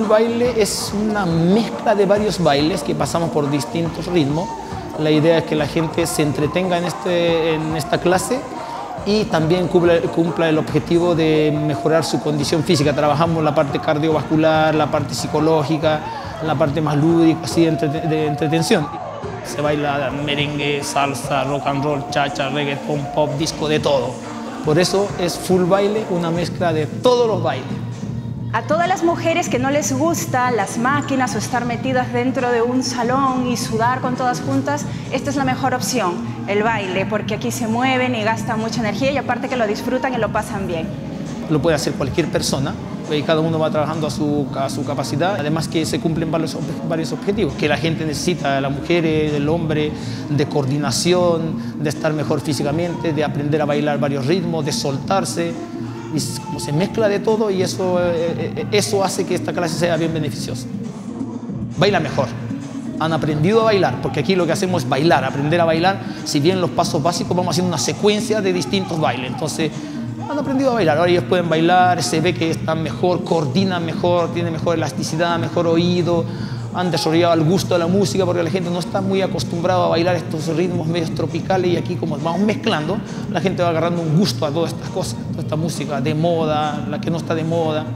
baile es una mezcla de varios bailes que pasamos por distintos ritmos. La idea es que la gente se entretenga en esta clase y también cumpla el objetivo de mejorar su condición física. Trabajamos la parte cardiovascular, la parte psicológica, la parte más lúdica, así de entretención. Se baila merengue, salsa, rock and roll, cha-cha, reggaeton, pop, disco, de todo. Por eso es full baile, una mezcla de todos los bailes. A todas las mujeres que no les gustan las máquinas o estar metidas dentro de un salón y sudar con todas juntas, esta es la mejor opción, el baile, porque aquí se mueven y gastan mucha energía y aparte que lo disfrutan y lo pasan bien. Lo puede hacer cualquier persona y cada uno va trabajando a su capacidad. Además que se cumplen varios objetivos que la gente necesita, la mujer, el hombre, de coordinación, de estar mejor físicamente, de aprender a bailar varios ritmos, de soltarse. Y como se mezcla de todo y eso hace que esta clase sea bien beneficiosa. Baila mejor. Han aprendido a bailar, porque aquí lo que hacemos es bailar, aprender a bailar. Si bien los pasos básicos vamos haciendo una secuencia de distintos bailes. Entonces han aprendido a bailar. Ahora ellos pueden bailar, se ve que están mejor, coordinan mejor, tienen mejor elasticidad, mejor oído. Han desarrollado el gusto de la música porque la gente no está muy acostumbrada a bailar estos ritmos medios tropicales y aquí como vamos mezclando, la gente va agarrando un gusto a todas estas cosas, toda esta música de moda, la que no está de moda.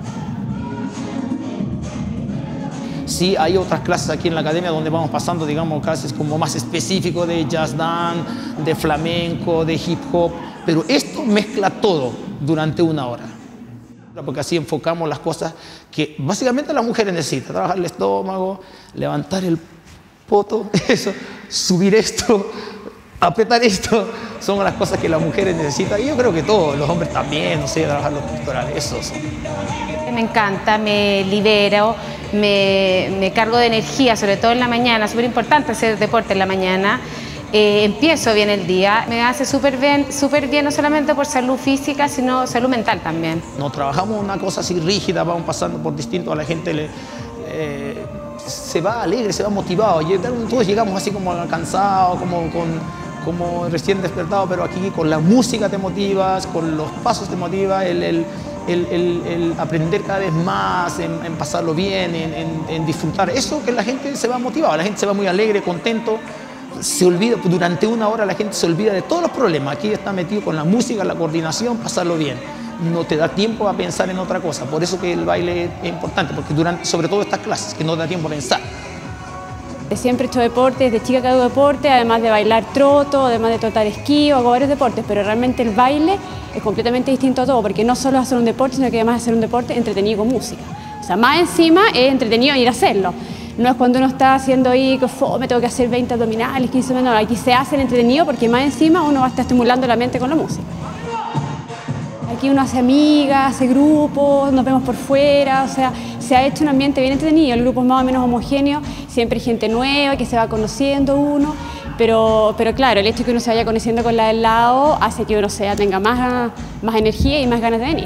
Sí, hay otras clases aquí en la academia donde vamos pasando, digamos, clases como más específicos de jazz dance, de flamenco, de hip hop, pero esto mezcla todo durante una hora. Porque así enfocamos las cosas que básicamente las mujeres necesitan: trabajar el estómago, levantar el poto, eso, subir esto, apretar esto, son las cosas que las mujeres necesitan y yo creo que todos, los hombres también, no sé, trabajar los pectorales, eso son. Me encanta, me libero, me cargo de energía, sobre todo en la mañana, súper importante hacer deporte en la mañana. Empiezo bien el día, me hace súper bien, no solamente por salud física, sino salud mental también. No trabajamos una cosa así rígida, vamos pasando por distinto, a la gente se va alegre, se va motivado. Todos llegamos así como cansados, como recién despertados, pero aquí con la música te motivas, con los pasos te motiva, el aprender cada vez más, en pasarlo bien, en disfrutar. Eso que la gente se va motivada, la gente se va muy alegre, contento. Se olvida, durante una hora la gente se olvida de todos los problemas. Aquí está metido con la música, la coordinación, pasarlo bien. No te da tiempo a pensar en otra cosa. Por eso que el baile es importante, porque sobre todo estas clases, que no da tiempo a pensar. Siempre he hecho deporte, desde chica que hago deporte, además de bailar troto, además de trotar esquí, hago varios deportes, pero realmente el baile es completamente distinto a todo, porque no solo es hacer un deporte, sino que además es hacer un deporte entretenido con música. O sea, más encima es entretenido ir a hacerlo. No es cuando uno está haciendo ahí, que me tengo que hacer 20 abdominales, 15 minutos, aquí se hace entretenido porque más encima uno va a estar estimulando la mente con la música. Aquí uno hace amigas, hace grupos, nos vemos por fuera, o sea, se ha hecho un ambiente bien entretenido, el grupo es más o menos homogéneo, siempre hay gente nueva que se va conociendo uno, pero claro, el hecho de que uno se vaya conociendo con la del lado hace que uno tenga más energía y más ganas de venir.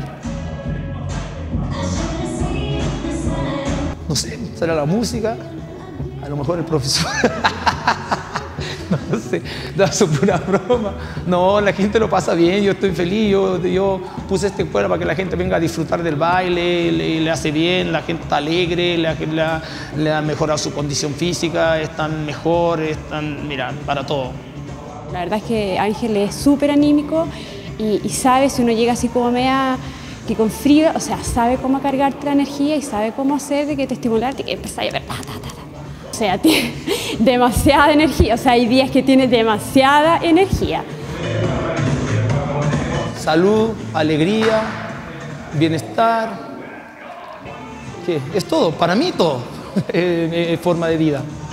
No sé, será la música, a lo mejor el profesor. No sé, das pura broma. No, la gente lo pasa bien, yo estoy feliz, yo puse esta escuela para que la gente venga a disfrutar del baile, le hace bien, la gente está alegre, le ha mejorado su condición física, están mejor, mira, para todo. La verdad es que Ángel es súper anímico y sabe, si uno llega así como media que con frío, o sea, sabe cómo cargarte la energía y sabe cómo hacer de que te estimularte y que empezás a ver O sea, tiene demasiada energía, o sea, hay días que tiene demasiada energía. Salud, alegría, bienestar, ¿qué? Es todo, para mí todo, es forma de vida.